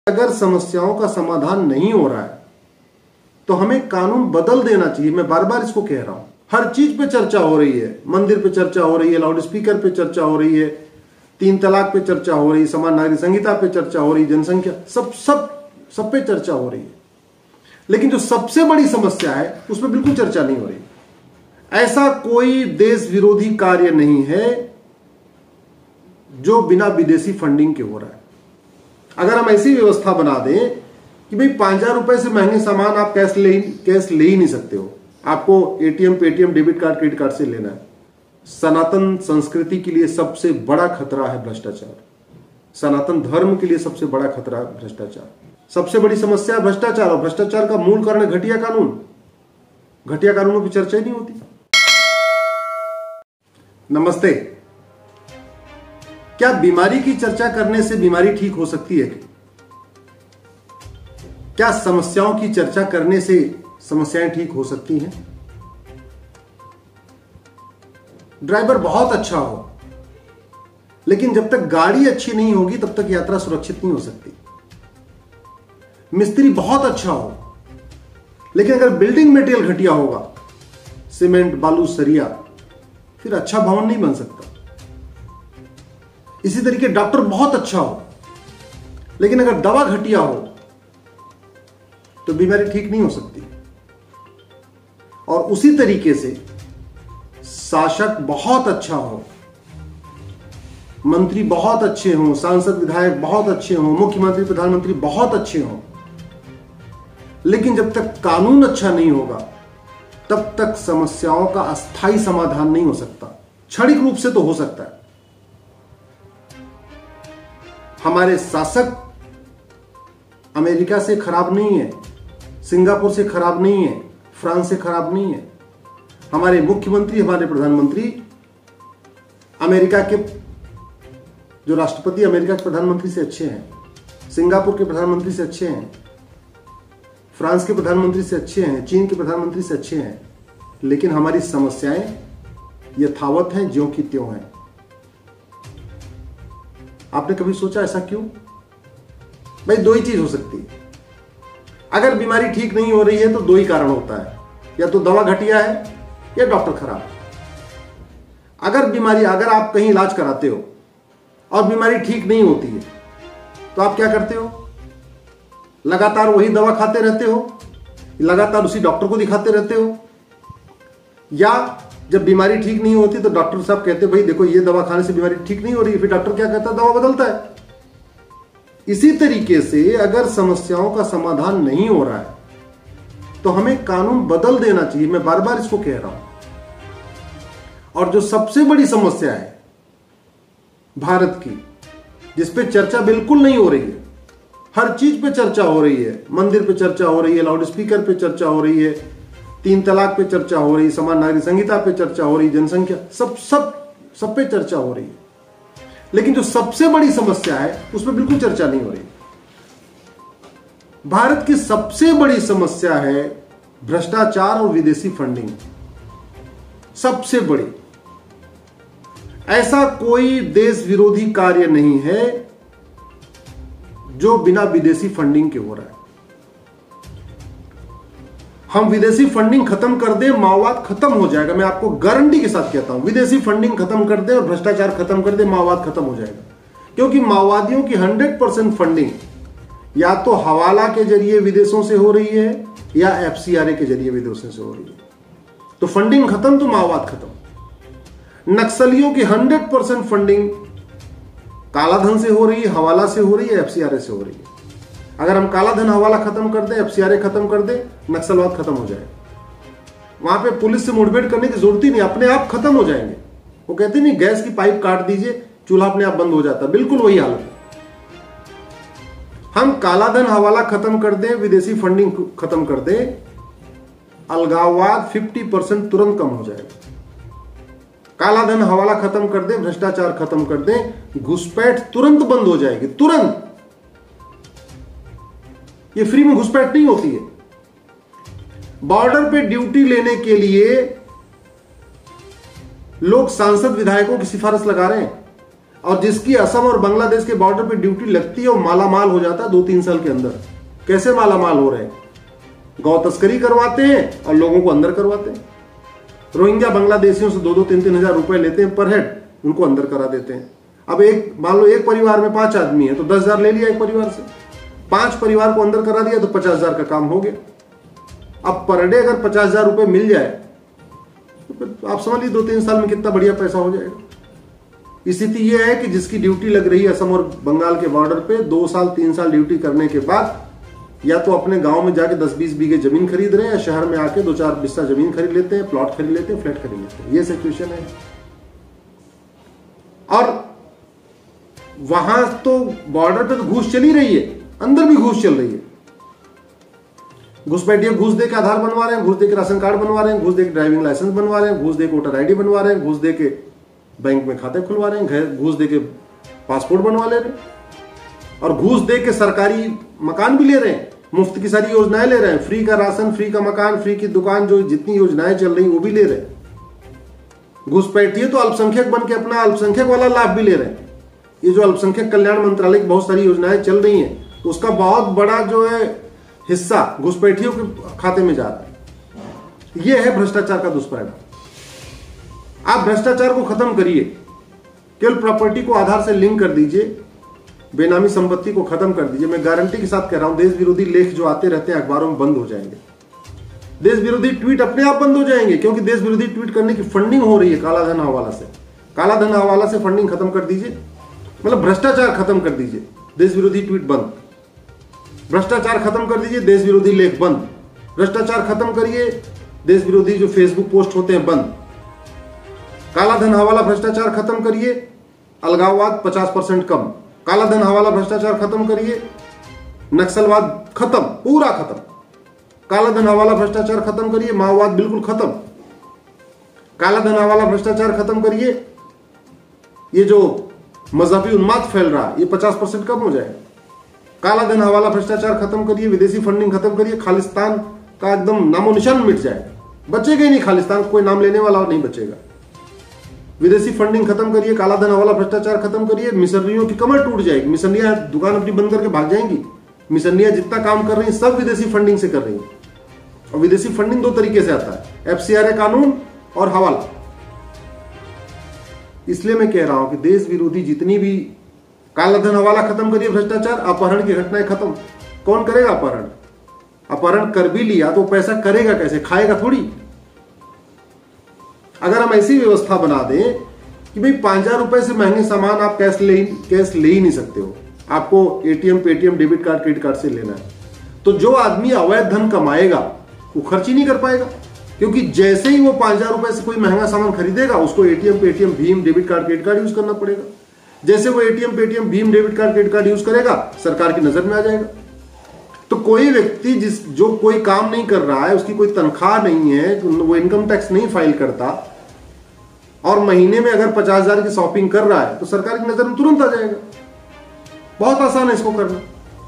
अगर समस्याओं का समाधान नहीं हो रहा है तो हमें कानून बदल देना चाहिए। मैं बार बार इसको कह रहा हूं। हर चीज पे चर्चा हो रही है, मंदिर पे चर्चा हो रही है, लाउड स्पीकर पे चर्चा हो रही है, 3 तलाक पे चर्चा हो रही है, समान नागरिक संहिता पे चर्चा हो रही है, जनसंख्या सब पे चर्चा हो रही है, लेकिन जो सबसे बड़ी समस्या है उस पर बिल्कुल चर्चा नहीं हो रही। ऐसा कोई देश विरोधी कार्य नहीं है जो बिना विदेशी फंडिंग के हो रहा है। अगर हम ऐसी व्यवस्था बना दें कि भाई 5,000 रुपए से महंगे सामान आप कैश ले ही नहीं सकते हो, आपको ATM, Paytm, debit card, credit card से लेना है। सनातन संस्कृति के लिए सबसे बड़ा खतरा है भ्रष्टाचार। सनातन धर्म के लिए सबसे बड़ा खतरा है भ्रष्टाचार। सबसे बड़ी समस्या है भ्रष्टाचार, और भ्रष्टाचार का मूल कारण है घटिया कानून। घटिया कानूनों की चर्चा ही नहीं होती। नमस्ते। क्या बीमारी की चर्चा करने से बीमारी ठीक हो सकती है? क्या समस्याओं की चर्चा करने से समस्याएं ठीक हो सकती हैं? ड्राइवर बहुत अच्छा हो, लेकिन जब तक गाड़ी अच्छी नहीं होगी तब तक यात्रा सुरक्षित नहीं हो सकती। मिस्त्री बहुत अच्छा हो, लेकिन अगर बिल्डिंग मटेरियल घटिया होगा, सीमेंट, बालू, सरिया, फिर अच्छा भवन नहीं बन सकता। इसी तरीके डॉक्टर बहुत अच्छा हो, लेकिन अगर दवा घटिया हो तो बीमारी ठीक नहीं हो सकती। और उसी तरीके से शासक बहुत अच्छा हो, मंत्री बहुत अच्छे हों, सांसद विधायक बहुत अच्छे हों, मुख्यमंत्री प्रधानमंत्री बहुत अच्छे हों, लेकिन जब तक कानून अच्छा नहीं होगा तब तक समस्याओं का अस्थायी समाधान नहीं हो सकता। क्षणिक रूप से तो हो सकता है। हमारे शासक अमेरिका से खराब नहीं है, सिंगापुर से खराब नहीं है, फ्रांस से खराब नहीं है। हमारे मुख्यमंत्री, हमारे प्रधानमंत्री, अमेरिका के जो राष्ट्रपति अमेरिका के प्रधानमंत्री से अच्छे हैं, सिंगापुर के प्रधानमंत्री से अच्छे हैं, फ्रांस के प्रधानमंत्री से अच्छे हैं, चीन के प्रधानमंत्री से अच्छे हैं, लेकिन हमारी समस्याएं यथावत हैं, ज्यों की त्यों हैं। आपने कभी सोचा ऐसा क्यों? भाई दो ही चीज हो सकती है। अगर बीमारी ठीक नहीं हो रही है तो दो ही कारण होता है, या तो दवा घटिया है या डॉक्टर खराब। अगर आप कहीं इलाज कराते हो और बीमारी ठीक नहीं होती है तो आप क्या करते हो? लगातार वही दवा खाते रहते हो, लगातार उसी डॉक्टर को दिखाते रहते हो, या जब बीमारी ठीक नहीं होती तो डॉक्टर साहब कहते भाई देखो ये दवा खाने से बीमारी ठीक नहीं हो रही है, फिर डॉक्टर क्या कहता है? दवा बदलता है। इसी तरीके से अगर समस्याओं का समाधान नहीं हो रहा है तो हमें कानून बदल देना चाहिए। मैं बार बार इसको कह रहा हूं। और जो सबसे बड़ी समस्या है भारत की, जिस पे चर्चा बिल्कुल नहीं हो रही है, हर चीज पे चर्चा हो रही है, मंदिर पे चर्चा हो रही है, लाउड स्पीकर पे चर्चा हो रही है, 3 तलाक पे चर्चा हो रही है, समान नागरिक संहिता पे चर्चा हो रही है, जनसंख्या सब पे चर्चा हो रही है, लेकिन जो सबसे बड़ी समस्या है उस पर बिल्कुल चर्चा नहीं हो रही। भारत की सबसे बड़ी समस्या है भ्रष्टाचार और विदेशी फंडिंग। सबसे बड़ी। ऐसा कोई देश विरोधी कार्य नहीं है जो बिना विदेशी फंडिंग के हो रहा है। हम विदेशी फंडिंग खत्म कर दें, माओवाद खत्म हो जाएगा। मैं आपको गारंटी के साथ कहता हूं, विदेशी फंडिंग खत्म कर दें और भ्रष्टाचार खत्म कर दें, माओवाद खत्म हो जाएगा। क्योंकि माओवादियों की 100% फंडिंग या तो हवाला के जरिए विदेशों से हो रही है या एफसीआरए के जरिए विदेशों से हो रही है। तो फंडिंग खत्म तो माओवाद खत्म। नक्सलियों की 100% फंडिंग कालाधन से हो रही है, हवाला से हो रही है, एफसीआरए से हो रही है। अगर हम काला धन, हवाला खत्म कर दें, एफसीआरए खत्म कर दें, नक्सलवाद खत्म हो जाएगा। वहां पे पुलिस से मुठभेड़ करने की जरूरत ही नहीं, अपने आप खत्म हो जाएंगे। वो कहते नहीं गैस की पाइप काट दीजिए, चूल्हा अपने आप बंद हो जाता, बिल्कुल वही हालत है। हम काला धन, हवाला खत्म कर दें, विदेशी फंडिंग खत्म कर दें, अलगाववाद 50% तुरंत कम हो जाएगा। काला धन, हवाला खत्म कर दें, भ्रष्टाचार खत्म कर दें, घुसपैठ तुरंत बंद हो जाएगी, तुरंत। ये फ्री में घुसपैठ नहीं होती है। बॉर्डर पे ड्यूटी लेने के लिए लोग सांसद विधायकों की सिफारिश लगा रहे हैं। और जिसकी असम और बांग्लादेश के बॉर्डर पे ड्यूटी लगती है वो मालामाल हो जाता है 2-3 साल के अंदर। कैसे मालामाल हो रहे हैं? गौ तस्करी करवाते हैं और लोगों को अंदर करवाते हैं। रोहिंग्या बांग्लादेशियों से 2-2, 3-3 हजार रुपए लेते हैं पर हेड, उनको अंदर करा देते हैं। अब एक मान लो एक परिवार में 5 आदमी है तो 10,000 ले लिया एक परिवार से, 5 परिवार को अंदर करा दिया तो 50,000 का काम हो गया। अब पर डे अगर 50,000 रुपए मिल जाए तो आप समझ लीजिए 2-3 साल में कितना बढ़िया पैसा हो जाएगा। स्थिति यह है कि जिसकी ड्यूटी लग रही है असम और बंगाल के बॉर्डर पे 2 साल 3 साल ड्यूटी करने के बाद या तो अपने गांव में जाके 10-20 बीघे जमीन खरीद रहे हैं या शहर में आके 2-4 बिस्सा जमीन खरीद लेते हैं, प्लॉट खरीद लेते हैं, फ्लैट खरीद लेते हैं। ये सिचुएशन है। और वहां तो बॉर्डर पे तो घूस चली रही है, अंदर भी घूस चल रही है। घुसपैठिए घूस दे के आधार बनवा रहे हैं, घूस दे के राशन कार्ड बनवा रहे हैं, घूस दे के ड्राइविंग लाइसेंस बनवा रहे हैं, घूस दे के वोटर आईडी बनवा रहे हैं, घूस दे के बैंक में खाते खुलवा रहे हैं, घूस दे के पासपोर्ट बनवा ले रहे हैं और घूस दे के सरकारी मकान भी ले रहे हैं, मुफ्त की सारी योजनाएं ले रहे हैं, फ्री का राशन, फ्री का मकान, फ्री की दुकान, जो जितनी योजनाएं चल रही वो भी ले रहे हैं। घुसपैठिए तो अल्पसंख्यक बन के अपना अल्पसंख्यक वाला लाभ भी ले रहे हैं। ये जो अल्पसंख्यक कल्याण मंत्रालय की बहुत सारी योजनाएं चल रही हैं उसका बहुत बड़ा जो है हिस्सा घुसपैठियों के खाते में जा रहा है। यह है भ्रष्टाचार का दुष्परिणाम। आप भ्रष्टाचार को खत्म करिए, केवल प्रॉपर्टी को आधार से लिंक कर दीजिए, बेनामी संपत्ति को खत्म कर दीजिए। मैं गारंटी के साथ कह रहा हूं देश विरोधी लेख जो आते रहते हैं अखबारों में बंद हो जाएंगे, देश विरोधी ट्वीट अपने आप बंद हो जाएंगे, क्योंकि देश विरोधी ट्वीट करने की फंडिंग हो रही है कालाधन हवाला से। कालाधन हवाला से फंडिंग खत्म कर दीजिए, मतलब भ्रष्टाचार खत्म कर दीजिए, देश विरोधी ट्वीट बंद। भ्रष्टाचार खत्म कर दीजिए, देश विरोधी लेख बंद। भ्रष्टाचार खत्म करिए, देश विरोधी जो फेसबुक पोस्ट होते हैं बंद। कालाधन हवाला भ्रष्टाचार खत्म करिए, अलगाववाद 50% कम। कालाधन हवाला भ्रष्टाचार खत्म करिए, नक्सलवाद खत्म, पूरा खत्म। कालाधन हवाला भ्रष्टाचार खत्म करिए, माओवाद बिल्कुल खत्म। कालाधन हवाला भ्रष्टाचार खत्म करिए, ये जो मजहबी उन्माद फैल रहा है ये 50% कम हो जाएगा। कालाधन हवाला भ्रष्टाचार खत्म करिए, विदेशी फंडिंग खत्म करिए, खालिस्तान का एकदम नामो निशान मिट जाएगा, बचेगा ही नहीं खालिस्तान, कोई नाम लेने वाला नहीं बचेगा। विदेशी फंडिंग खत्म करिए, कालाधन हवाला भ्रष्टाचार खत्म करिए, मिशनरियों की कमर टूट जाएगी, मिशनरियां दुकान अपनी बंद करके भाग जाएंगी। मिशनरियां जितना काम कर रही हैं सब विदेशी फंडिंग से कर रही हैं। और विदेशी फंडिंग 2 तरीके से आता है, FCRA कानून और हवाला। इसलिए मैं कह रहा हूं कि देश विरोधी जितनी भी, कालाधन हवाला खत्म करिए, भ्रष्टाचार, अपहरण की घटनाएं खत्म। कौन करेगा अपहरण? अपहरण कर भी लिया तो पैसा करेगा कैसे? खाएगा थोड़ी। अगर हम ऐसी व्यवस्था बना दें कि भाई 5,000 रुपए से महंगे सामान आप कैश ले ही नहीं सकते हो, आपको ATM, Paytm, debit card, credit card से लेना है, तो जो आदमी अवैध धन कमाएगा वो खर्च ही नहीं कर पाएगा, क्योंकि जैसे ही वो 5,000 रुपए से कोई महंगा सामान खरीदेगा उसको ATM, पेटीएम, भीम, debit card, credit card use करना पड़ेगा। जैसे वो ATM, पेटीएम, भीम, debit card, credit card use करेगा सरकार की नजर में आ जाएगा। तो कोई व्यक्ति जो कोई काम नहीं कर रहा है, उसकी कोई तनख्वाह नहीं है, वो इनकम टैक्स नहीं फाइल करता और महीने में अगर 50,000 की शॉपिंग कर रहा है तो सरकार की नजर में तुरंत आ जाएगा। बहुत आसान है इसको करना।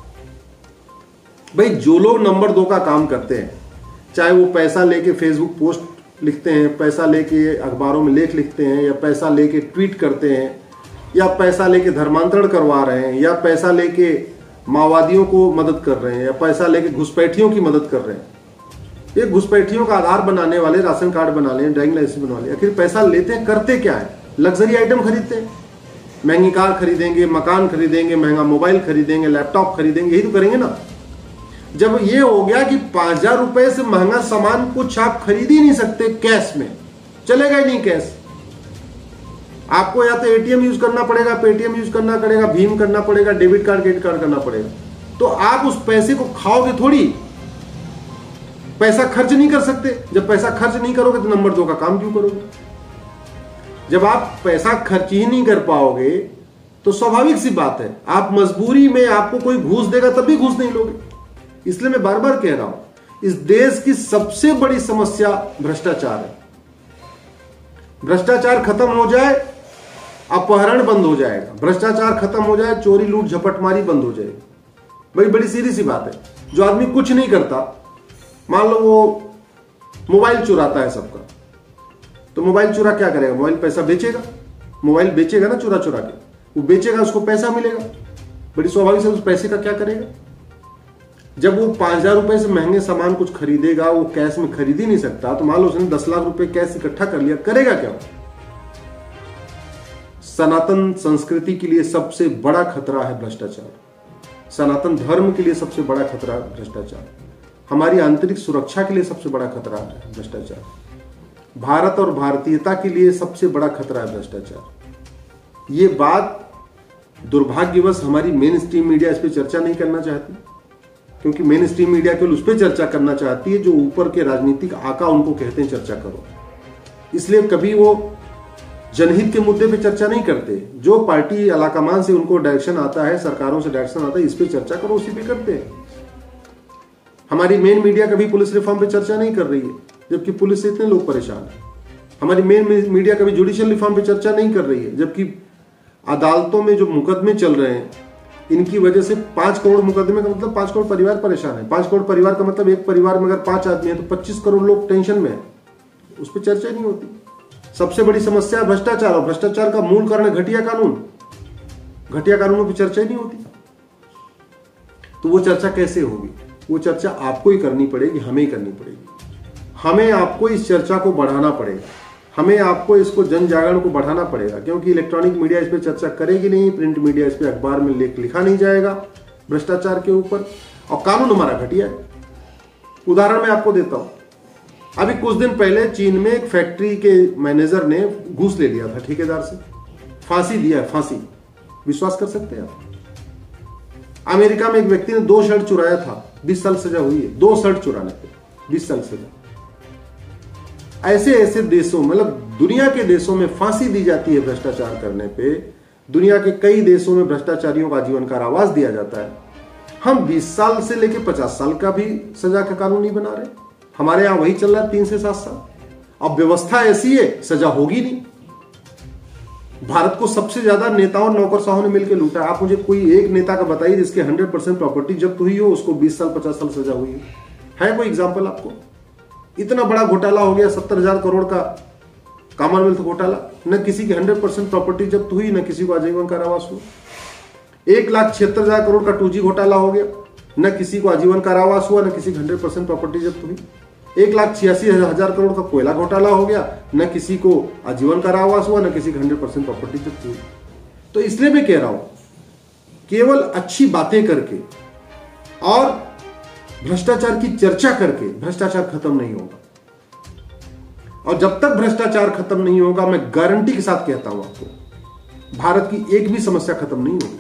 भाई जो लोग नंबर 2 का काम करते हैं, चाहे वो पैसा लेके फेसबुक पोस्ट लिखते हैं, पैसा लेके अखबारों में लेख लिखते हैं, या पैसा लेके ट्वीट करते हैं, या पैसा लेके धर्मांतरण करवा रहे हैं, या पैसा लेके माओवादियों को मदद कर रहे हैं, या पैसा लेके घुसपैठियों की मदद कर रहे हैं। ये घुसपैठियों का आधार बनाने वाले, राशन कार्ड बना लें, ड्राइविंग लाइसेंस बनवा लें, आखिर पैसा लेते हैं करते क्या है? लग्जरी आइटम खरीदते हैं, महंगी कार खरीदेंगे, मकान खरीदेंगे, महंगा मोबाइल खरीदेंगे, लैपटॉप खरीदेंगे, यही तो करेंगे ना। जब ये हो गया कि 5,000 रुपए से महंगा सामान कुछ आप खरीद ही नहीं सकते कैश में, चलेगा ही नहीं कैश, आपको या तो ATM यूज करना पड़ेगा, पेटीएम यूज करना पड़ेगा, भीम करना पड़ेगा, डेबिट कार्ड, क्रेडिट कार्ड करना पड़ेगा। तो आप उस पैसे को खाओगे थोड़ी, पैसा खर्च नहीं कर सकते। जब पैसा खर्च नहीं करोगे तो नंबर 2 का काम क्यों करोगे? जब आप पैसा खर्च ही नहीं कर पाओगे तो स्वाभाविक सी बात है आप मजबूरी में, आपको कोई घूस देगा तब भी घूस नहीं लोगे। इसलिए मैं बार बार कह रहा हूं इस देश की सबसे बड़ी समस्या भ्रष्टाचार है। भ्रष्टाचार खत्म हो जाए, अपहरण बंद हो जाएगा। भ्रष्टाचार खत्म हो जाए, चोरी लूट झपटमारी बंद हो जाएगी। भाई बड़ी सीधी सी बात है। जो आदमी कुछ नहीं करता, मान लो वो मोबाइल चुराता है सबका, तो मोबाइल चुरा क्या करेगा? मोबाइल पैसा बेचेगा, मोबाइल बेचेगा ना चुरा चुरा के। वो बेचेगा, उसको पैसा मिलेगा, बड़ी स्वाभाविक से उस पैसे का क्या करेगा? जब वो 5,000 रुपए से महंगे सामान कुछ खरीदेगा, वो कैश में खरीद ही नहीं सकता, तो मान लो उसने 10 लाख रुपए कैश इकट्ठा कर लिया, करेगा क्या? सनातन संस्कृति के लिए सबसे बड़ा खतरा है भ्रष्टाचार। सनातन धर्म के लिए सबसे बड़ा खतरा है भ्रष्टाचार। हमारी आंतरिक सुरक्षा के लिए सबसे बड़ा खतरा है भ्रष्टाचार। भारत और भारतीयता के लिए सबसे बड़ा खतरा है भ्रष्टाचार। ये बात दुर्भाग्यवश हमारी मेन स्ट्रीम मीडिया इस पर चर्चा नहीं करना चाहती, क्योंकि मेन स्ट्रीम मीडिया केवल उस पर चर्चा करना चाहती है जो ऊपर के राजनीतिक आका उनको कहते हैं चर्चा करो। इसलिए कभी वो जनहित के मुद्दे पे चर्चा नहीं करते। जो पार्टी अलाकमान से उनको डायरेक्शन आता है, सरकारों से डायरेक्शन आता है, इस पे चर्चा करो, उसी पे करते हैं। हमारी मेन मीडिया कभी पुलिस रिफॉर्म पे चर्चा नहीं कर रही है, जबकि पुलिस से इतने लोग परेशान हैं। हमारी मेन मीडिया कभी जुडिशियल रिफॉर्म पे चर्चा नहीं कर रही है, जबकि अदालतों में जो मुकदमे चल रहे हैं, इनकी वजह से 5 करोड़ मुकदमे का मतलब 5 करोड़ परिवार परेशान है। 5 करोड़ परिवार का मतलब एक परिवार में अगर 5 आदमी है तो 25 करोड़ लोग टेंशन में है, उस पर चर्चा नहीं होती। सबसे बड़ी समस्या है भ्रष्टाचार, और भ्रष्टाचार का मूल कारण है घटिया कानून। घटिया कानूनों पर चर्चा ही नहीं होती। तो वो चर्चा कैसे होगी? वो चर्चा आपको ही करनी पड़ेगी, हमें ही करनी पड़ेगी। हमें आपको इस चर्चा को बढ़ाना पड़ेगा, हमें आपको इसको जन जागरण को बढ़ाना पड़ेगा, क्योंकि इलेक्ट्रॉनिक मीडिया इस पर चर्चा करेगी नहीं, प्रिंट मीडिया इस पर अखबार में लेख लिखा नहीं जाएगा भ्रष्टाचार के ऊपर, और कानून हमारा घटिया है। उदाहरण मैं आपको देता हूं। अभी कुछ दिन पहले चीन में एक फैक्ट्री के मैनेजर ने घूस ले लिया था ठेकेदार से, फांसी दिया है, फांसी। विश्वास कर सकते हैं आप? अमेरिका में एक व्यक्ति ने 2 शर्ट चुराया था, 20 साल सजा हुई है। 2 शर्ट चुराने पे 20 साल सजा। ऐसे ऐसे देशों, मतलब दुनिया के देशों में फांसी दी जाती है भ्रष्टाचार करने पे। दुनिया के कई देशों में भ्रष्टाचारियों को आजीवन कारावास दिया जाता है। हम 20 साल से लेकर 50 साल का भी सजा का कानून नहीं बना रहे। हमारे यहां वही चल रहा है 3 से 7 साल। अब व्यवस्था ऐसी है, सजा होगी नहीं। भारत को सबसे ज्यादा नेताओं और नौकरशाहों ने मिलकर लूटा। आप मुझे कोई एक नेता का बताइए जिसके 100% प्रॉपर्टी जब्त हुई हो, उसको 20 साल 50 साल सजा हुई है कोई एग्जाम्पल आपको? इतना बड़ा घोटाला हो गया, 70,000 करोड़ का कॉमनवेल्थ घोटाला, न किसी की 100% प्रॉपर्टी जब्त हुई, न किसी को आजीवन कारावास हुआ। 1,76,000 करोड़ का 2G घोटाला हो गया, न किसी को आजीवन कारावास हुआ, न किसी की 100% प्रॉपर्टी जब्त हुई। 1,86,000 करोड़ का कोयला घोटाला हो गया, न किसी को आजीवन कारावास हुआ, न किसी की 100% प्रॉपर्टी जब्त हुई। तो इसलिए मैं कह रहा हूं, केवल अच्छी बातें करके और भ्रष्टाचार की चर्चा करके भ्रष्टाचार खत्म नहीं होगा। और जब तक भ्रष्टाचार खत्म नहीं होगा, मैं गारंटी के साथ कहता हूं आपको, भारत की एक भी समस्या खत्म नहीं होगी।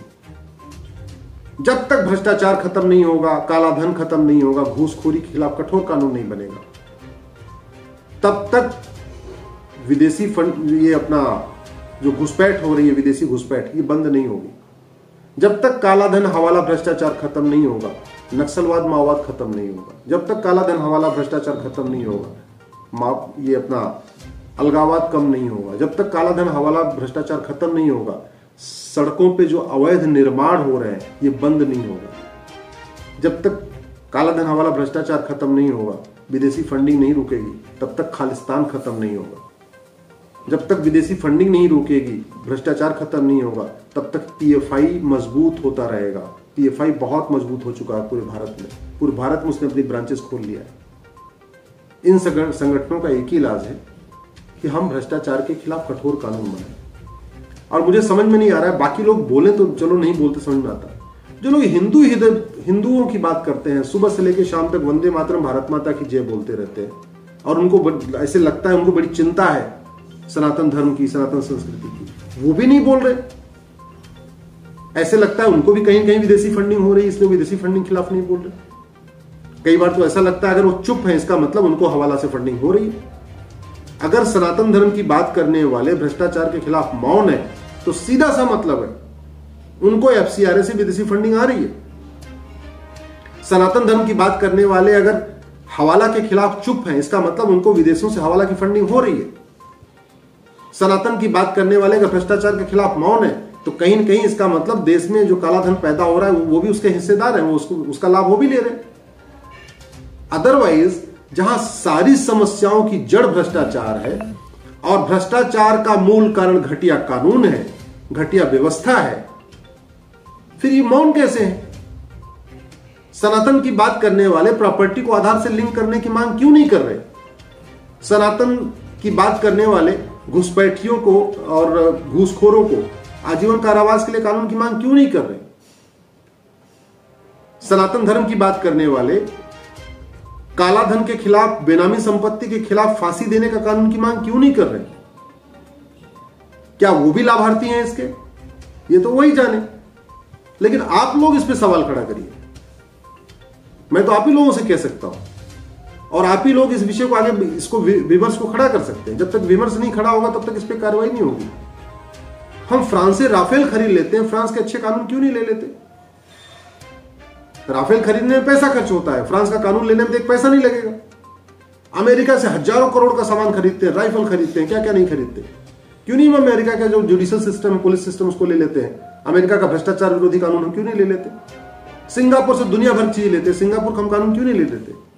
जब तक भ्रष्टाचार खत्म नहीं होगा, काला धन खत्म नहीं होगा, घूसखोरी के खिलाफ कठोर कानून नहीं बनेगा, तब तक विदेशी फंड, ये अपना जो घुसपैठ हो रही है, विदेशी घुसपैठ, ये बंद नहीं होगी। जब तक काला धन, हवाला, भ्रष्टाचार खत्म नहीं होगा, नक्सलवाद, माओवाद खत्म नहीं होगा। जब तक काला धन, हवाला, भ्रष्टाचार खत्म नहीं होगा, ये अपना अलगाववाद कम नहीं होगा। जब तक काला धन, हवाला, भ्रष्टाचार खत्म नहीं होगा, सड़कों पे जो अवैध निर्माण हो रहे हैं ये बंद नहीं होगा। जब तक काला धन, हवाला, भ्रष्टाचार खत्म नहीं होगा, विदेशी फंडिंग नहीं रुकेगी, तब तक खालिस्तान खत्म नहीं होगा। जब तक विदेशी फंडिंग नहीं रुकेगी, भ्रष्टाचार खत्म नहीं होगा, तब तक पीएफआई मजबूत होता रहेगा। पीएफआई बहुत मजबूत हो चुका है पूरे भारत में। पूरे भारत में उसने अपनी ब्रांचेस खोल लिया है। इन संगठनों का एक ही इलाज है कि हम भ्रष्टाचार के खिलाफ कठोर कानून बनाएं। और मुझे समझ में नहीं आ रहा है, बाकी लोग बोले तो चलो, नहीं बोलते समझ में आता है। जो लोग हिंदुओं की बात करते हैं, सुबह से लेकर शाम तक वंदे मातरम, भारत माता की जय बोलते रहते हैं, और उनको ऐसे लगता है उनको बड़ी चिंता है सनातन धर्म की, सनातन संस्कृति की, वो भी नहीं बोल रहे। ऐसे लगता है उनको भी कहीं कहीं विदेशी फंडिंग हो रही है, इसलिए विदेशी फंडिंग खिलाफ नहीं बोल रहे। कई बार तो ऐसा लगता है अगर वो चुप है, इसका मतलब उनको हवाला से फंडिंग हो रही है। अगर सनातन धर्म की बात करने वाले भ्रष्टाचार के खिलाफ मौन है, तो सीधा सा मतलब है उनको एफसीआरए से विदेशी फंडिंग आ रही है। सनातन धर्म की बात करने वाले अगर हवाला के खिलाफ चुप हैं, इसका मतलब उनको विदेशों से हवाला की फंडिंग हो रही है। सनातन की बात करने वाले अगर भ्रष्टाचार के खिलाफ मौन है, तो कहीं न कहीं इसका मतलब देश में जो काला धन पैदा हो रहा है वो भी उसके हिस्सेदार हैं, वो उसका लाभ वो भी ले रहे हैं। अदरवाइज जहां सारी समस्याओं की जड़ भ्रष्टाचार है और भ्रष्टाचार का मूल कारण घटिया कानून है, घटिया व्यवस्था है, फिर ये मौन कैसे है? सनातन की बात करने वाले प्रॉपर्टी को आधार से लिंक करने की मांग क्यों नहीं कर रहे? सनातन की बात करने वाले घुसपैठियों को और घूसखोरों को आजीवन कारावास के लिए कानून की मांग क्यों नहीं कर रहे? सनातन धर्म की बात करने वाले काला धन के खिलाफ, बेनामी संपत्ति के खिलाफ फांसी देने का कानून की मांग क्यों नहीं कर रहे? क्या वो भी लाभार्थी हैं इसके? ये तो वही जाने। लेकिन आप लोग इस पे सवाल खड़ा करिए। मैं तो आप ही लोगों से कह सकता हूं, और आप ही लोग इस विषय को आगे, इसको विमर्श को खड़ा कर सकते हैं। जब तक विमर्श नहीं खड़ा होगा तब तक इस पे कार्रवाई नहीं होगी। हम फ्रांस से राफेल खरीद लेते हैं, फ्रांस के अच्छे कानून क्यों नहीं ले लेते? राफेल खरीदने में पैसा खर्च होता है, फ्रांस का कानून लेने में तो एक पैसा नहीं लगेगा। अमेरिका से हजारों करोड़ का सामान खरीदते हैं, राइफल खरीदते हैं, क्या क्या नहीं खरीदते? क्यों नहीं हम अमेरिका का जो जुडिशियल सिस्टम, पुलिस सिस्टम, उसको ले लेते हैं? अमेरिका का भ्रष्टाचार विरोधी कानून हम क्यों नहीं ले लेते? सिंगापुर से दुनिया भर चीज लेते हैं, सिंगापुर का हम कानून क्यों नहीं ले लेते?